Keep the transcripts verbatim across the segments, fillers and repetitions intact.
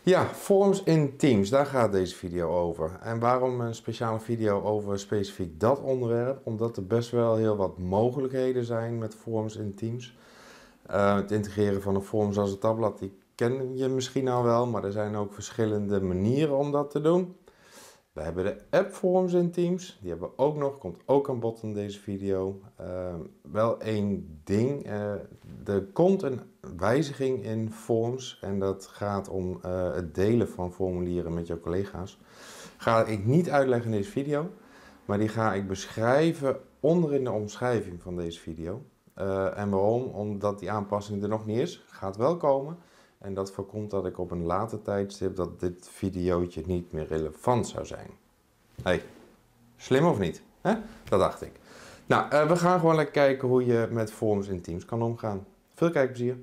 Ja, Forms in Teams, daar gaat deze video over. En waarom een speciale video over specifiek dat onderwerp? Omdat er best wel heel wat mogelijkheden zijn met Forms in Teams. Uh, het integreren van een Forms als een tabblad, die ken je misschien al wel, maar er zijn ook verschillende manieren om dat te doen. We hebben de app Forms in Teams, die hebben we ook nog, komt ook aan bod in deze video. Uh, wel één ding, uh, er komt een wijziging in Forms en dat gaat om uh, het delen van formulieren met jouw collega's. Ga ik niet uitleggen in deze video, maar die ga ik beschrijven onder in de omschrijving van deze video. Uh, en waarom? Omdat die aanpassing er nog niet is, gaat wel komen. En dat voorkomt dat ik op een later tijdstip dat dit videootje niet meer relevant zou zijn. Hey, slim of niet? Hè? Dat dacht ik. Nou, uh, we gaan gewoon lekker kijken hoe je met Forms in Teams kan omgaan. Veel kijkplezier.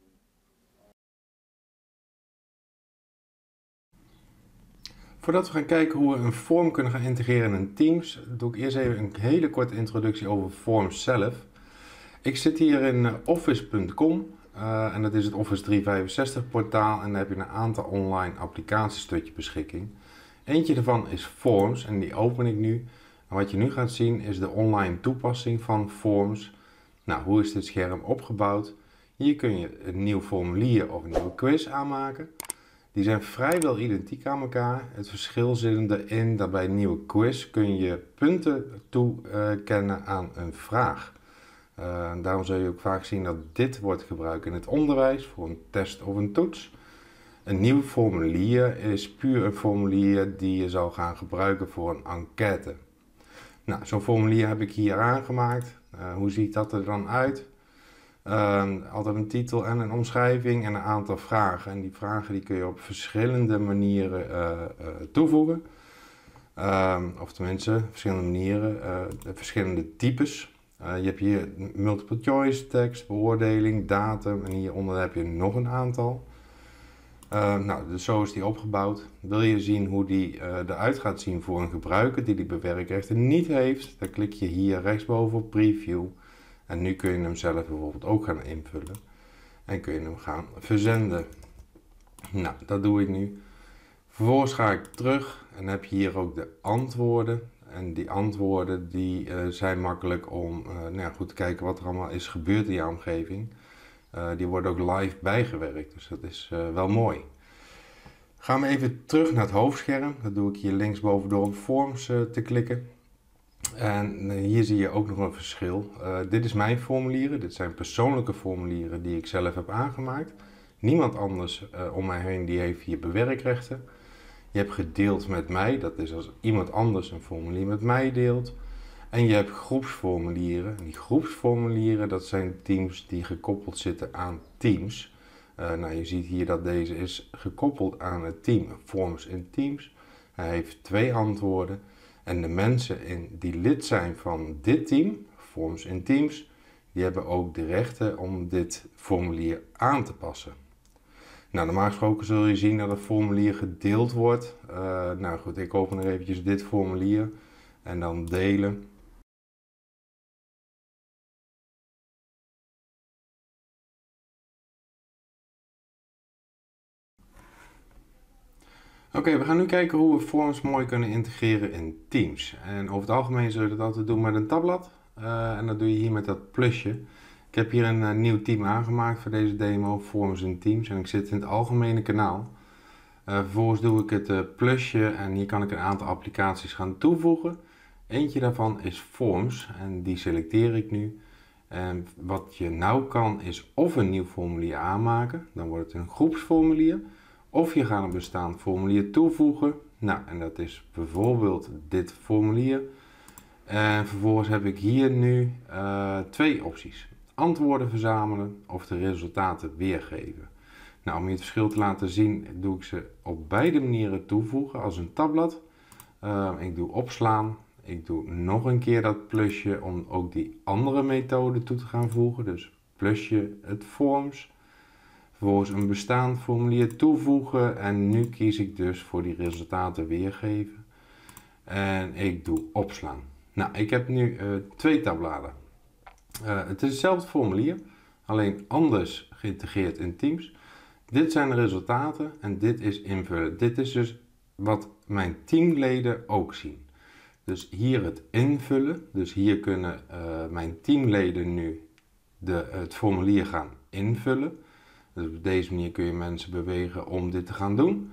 Voordat we gaan kijken hoe we een form kunnen gaan integreren in Teams, doe ik eerst even een hele korte introductie over Forms zelf. Ik zit hier in office punt com uh, en dat is het Office driehonderdvijfenzestig portaal en daar heb je een aantal online applicaties tot je beschikking. Eentje daarvan is Forms en die open ik nu. En wat je nu gaat zien is de online toepassing van Forms. Nou, hoe is dit scherm opgebouwd? Hier kun je een nieuw formulier of een nieuwe quiz aanmaken. Die zijn vrijwel identiek aan elkaar. Het verschil zit erin dat bij een nieuwe quiz kun je punten toekennen aan een vraag. Uh, daarom zul je ook vaak zien dat dit wordt gebruikt in het onderwijs voor een test of een toets. Een nieuw formulier is puur een formulier die je zal gaan gebruiken voor een enquête. Nou, zo'n formulier heb ik hier aangemaakt. Uh, hoe ziet dat er dan uit? Uh, altijd een titel en een omschrijving en een aantal vragen. En die vragen die kun je op verschillende manieren uh, uh, toevoegen. Uh, of tenminste, verschillende manieren, uh, verschillende types. Uh, je hebt hier multiple choice, tekst, beoordeling, datum en hieronder heb je nog een aantal. Uh, nou, dus zo is die opgebouwd. Wil je zien hoe die uh, eruit gaat zien voor een gebruiker die die bewerkrechten niet heeft, dan klik je hier rechtsboven op preview. En nu kun je hem zelf bijvoorbeeld ook gaan invullen. En kun je hem gaan verzenden. Nou, dat doe ik nu. Vervolgens ga ik terug en heb je hier ook de antwoorden. En die antwoorden die, uh, zijn makkelijk om uh, nou ja, goed te kijken wat er allemaal is gebeurd in je omgeving. Uh, die worden ook live bijgewerkt, dus dat is uh, wel mooi. Gaan we even terug naar het hoofdscherm. Dat doe ik hier linksboven door op Forms uh, te klikken. En uh, hier zie je ook nog een verschil. Uh, dit is mijn formulieren. Dit zijn persoonlijke formulieren die ik zelf heb aangemaakt. Niemand anders uh, om mij heen die heeft hier bewerkrechten. Je hebt gedeeld met mij. Dat is als iemand anders een formulier met mij deelt. En je hebt groepsformulieren. En die groepsformulieren, dat zijn teams die gekoppeld zitten aan Teams. Uh, nou, je ziet hier dat deze is gekoppeld aan het team Forms in Teams. Hij heeft twee antwoorden. En de mensen in, die lid zijn van dit team, Forms in Teams, die hebben ook de rechten om dit formulier aan te passen. Nou, normaal gesproken zul je zien dat het formulier gedeeld wordt. Uh, nou goed, ik open er eventjes dit formulier en dan delen. Oké, okay, we gaan nu kijken hoe we Forms mooi kunnen integreren in Teams. En over het algemeen zul je dat altijd doen met een tabblad. Uh, en dat doe je hier met dat plusje. Ik heb hier een uh, nieuw team aangemaakt voor deze demo, Forms in Teams. En ik zit in het algemene kanaal. Uh, vervolgens doe ik het uh, plusje en hier kan ik een aantal applicaties gaan toevoegen. Eentje daarvan is Forms en die selecteer ik nu. En wat je nou kan is of een nieuw formulier aanmaken, dan wordt het een groepsformulier. Of je gaat een bestaand formulier toevoegen. Nou, en dat is bijvoorbeeld dit formulier. En vervolgens heb ik hier nu uh, twee opties. Antwoorden verzamelen of de resultaten weergeven. Nou, om je het verschil te laten zien, doe ik ze op beide manieren toevoegen als een tabblad. Uh, ik doe opslaan. Ik doe nog een keer dat plusje om ook die andere methode toe te gaan voegen. Dus plusje het Forms. Vervolgens een bestaand formulier toevoegen en nu kies ik dus voor die resultaten weergeven. En ik doe opslaan. Nou, ik heb nu uh, twee tabbladen. Uh, het is hetzelfde formulier, alleen anders geïntegreerd in Teams. Dit zijn de resultaten en dit is invullen. Dit is dus wat mijn teamleden ook zien. Dus hier het invullen. Dus hier kunnen uh, mijn teamleden nu de, het formulier gaan invullen. Dus op deze manier kun je mensen bewegen om dit te gaan doen.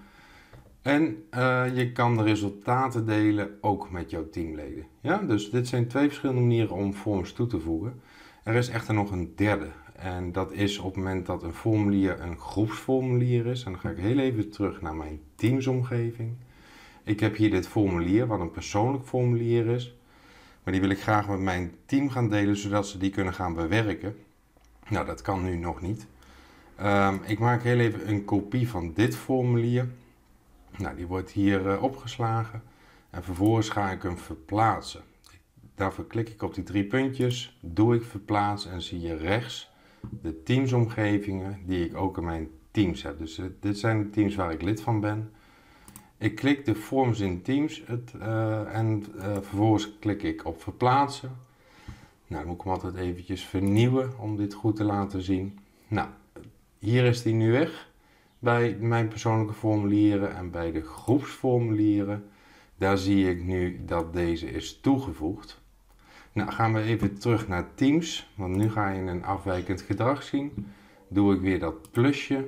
En uh, je kan de resultaten delen ook met jouw teamleden. Ja? Dus dit zijn twee verschillende manieren om forms toe te voegen. Er is echter nog een derde. En dat is op het moment dat een formulier een groepsformulier is. En dan ga ik heel even terug naar mijn teamsomgeving. Ik heb hier dit formulier, wat een persoonlijk formulier is. Maar die wil ik graag met mijn team gaan delen, zodat ze die kunnen gaan bewerken. Nou, dat kan nu nog niet. Um, ik maak heel even een kopie van dit formulier. Nou, die wordt hier uh, opgeslagen. En vervolgens ga ik hem verplaatsen. Daarvoor klik ik op die drie puntjes, doe ik verplaatsen en zie je rechts de teamsomgevingen die ik ook in mijn teams heb. Dus uh, dit zijn de teams waar ik lid van ben. Ik klik de Forms in Teams het, uh, en uh, vervolgens klik ik op verplaatsen. Nou, dan moet ik hem altijd eventjes vernieuwen om dit goed te laten zien. Nou, hier is die nu weg bij mijn persoonlijke formulieren en bij de groepsformulieren. Daar zie ik nu dat deze is toegevoegd. Nou, gaan we even terug naar Teams, want nu ga je een afwijkend gedrag zien. Doe ik weer dat plusje,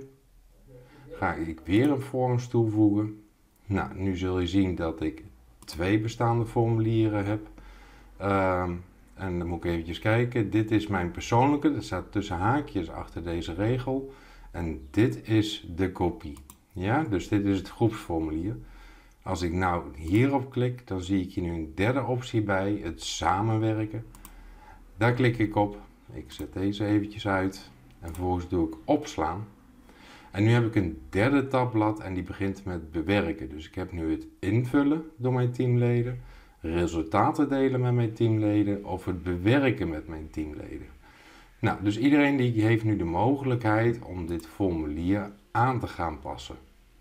ga ik weer een Forms toevoegen. Nou, nu zul je zien dat ik twee bestaande formulieren heb. Um, en dan moet ik eventjes kijken. Dit is mijn persoonlijke, dat staat tussen haakjes achter deze regel. En dit is de kopie. Ja, dus dit is het groepsformulier. Als ik nou hierop klik, dan zie ik hier nu een derde optie bij, het samenwerken. Daar klik ik op. Ik zet deze eventjes uit. En vervolgens doe ik opslaan. En nu heb ik een derde tabblad en die begint met bewerken. Dus ik heb nu het invullen door mijn teamleden, resultaten delen met mijn teamleden of het bewerken met mijn teamleden. Nou, dus iedereen die heeft nu de mogelijkheid om dit formulier aan te gaan passen.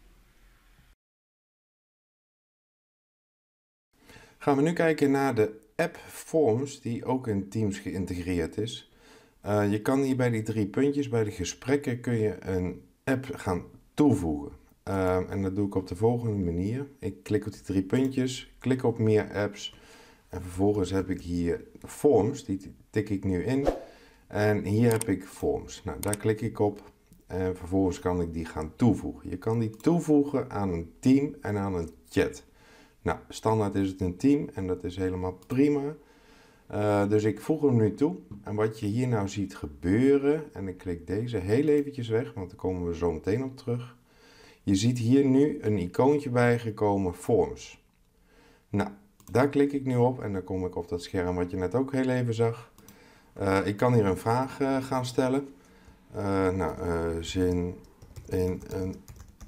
Gaan we nu kijken naar de app Forms die ook in Teams geïntegreerd is. Uh, je kan hier bij die drie puntjes, bij de gesprekken, kun je een app gaan toevoegen. Uh, en dat doe ik op de volgende manier. Ik klik op die drie puntjes, klik op meer apps en vervolgens heb ik hier Forms, die tik ik nu in. En hier heb ik Forms. Nou, daar klik ik op en vervolgens kan ik die gaan toevoegen. Je kan die toevoegen aan een team en aan een chat. Nou, standaard is het een team en dat is helemaal prima. Uh, dus ik voeg hem nu toe. En wat je hier nou ziet gebeuren, en ik klik deze heel eventjes weg, want daar komen we zo meteen op terug. Je ziet hier nu een icoontje bijgekomen, Forms. Nou, daar klik ik nu op en dan kom ik op dat scherm wat je net ook heel even zag. Uh, ik kan hier een vraag uh, gaan stellen. Uh, nou, uh, zin in een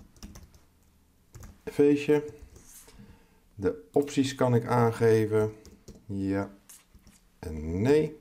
feestje. De opties kan ik aangeven. Ja en nee.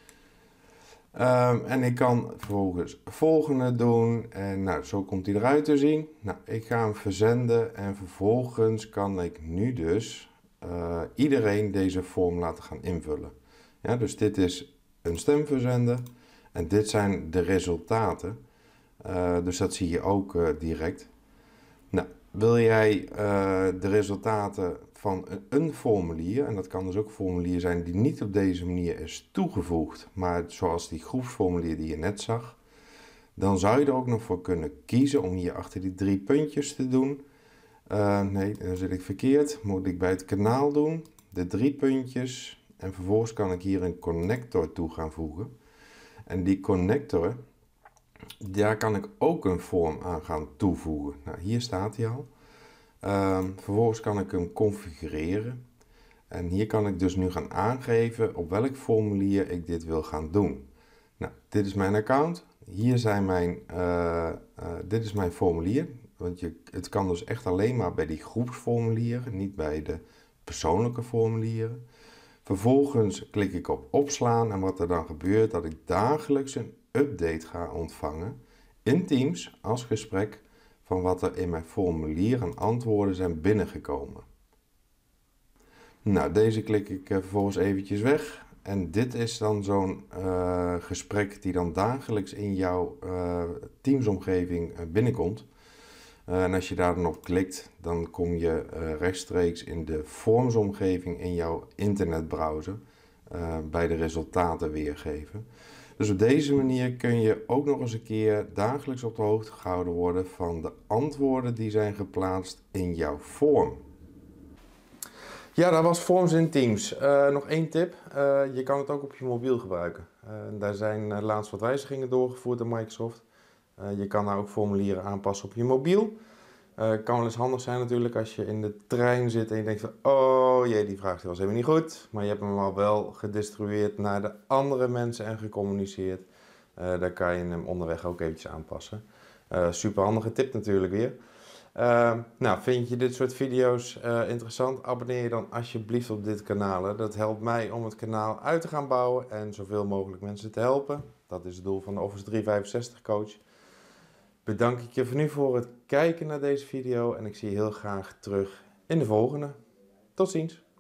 Um, en ik kan vervolgens volgende doen. En nou, zo komt hij eruit te zien. Nou, ik ga hem verzenden. En vervolgens kan ik nu dus uh, iedereen deze vorm laten gaan invullen. Ja, dus dit is een stem verzenden. En dit zijn de resultaten. Uh, dus dat zie je ook uh, direct. Nou, wil jij uh, de resultaten van een, een formulier, en dat kan dus ook een formulier zijn die niet op deze manier is toegevoegd, maar zoals die groepsformulier die je net zag, dan zou je er ook nog voor kunnen kiezen om hier achter die drie puntjes te doen. Uh, nee, dan zit ik verkeerd. Moet ik bij het kanaal doen, de drie puntjes, en vervolgens kan ik hier een connector toe gaan voegen. En die connector, daar kan ik ook een vorm aan gaan toevoegen. Nou, hier staat hij al. Uh, vervolgens kan ik hem configureren. En hier kan ik dus nu gaan aangeven op welk formulier ik dit wil gaan doen. Nou, dit is mijn account. Hier zijn mijn, uh, uh, dit is mijn formulier. Want je, het kan dus echt alleen maar bij die groepsformulieren, niet bij de persoonlijke formulieren. Vervolgens klik ik op opslaan en wat er dan gebeurt, dat ik dagelijks een update ga ontvangen in Teams als gesprek van wat er in mijn formulier aan antwoorden zijn binnengekomen. Nou, deze klik ik vervolgens eventjes weg En dit is dan zo'n uh, gesprek die dan dagelijks in jouw uh, Teams-omgeving uh, binnenkomt. Uh, en als je daar dan op klikt, dan kom je uh, rechtstreeks in de Forms-omgeving in jouw internetbrowser uh, bij de resultaten weergeven. Dus op deze manier kun je ook nog eens een keer dagelijks op de hoogte gehouden worden van de antwoorden die zijn geplaatst in jouw form. Ja, dat was Forms in Teams. Uh, nog één tip, uh, je kan het ook op je mobiel gebruiken. Uh, daar zijn uh, laatst wat wijzigingen doorgevoerd door Microsoft. Uh, je kan daar ook formulieren aanpassen op je mobiel. Uh, kan wel eens handig zijn natuurlijk als je in de trein zit en je denkt van oh jee, die vraag was helemaal niet goed. Maar je hebt hem al wel gedistribueerd naar de andere mensen en gecommuniceerd. Uh, daar kan je hem onderweg ook eventjes aanpassen. Uh, super handige tip natuurlijk weer. Uh, nou, vind je dit soort video's uh, interessant? Abonneer je dan alsjeblieft op dit kanaal. Dat helpt mij om het kanaal uit te gaan bouwen en zoveel mogelijk mensen te helpen. Dat is het doel van de Office driehonderdvijfenzestig Coach. Bedank ik je voor nu voor het kijken naar deze video en ik zie je heel graag terug in de volgende. Tot ziens!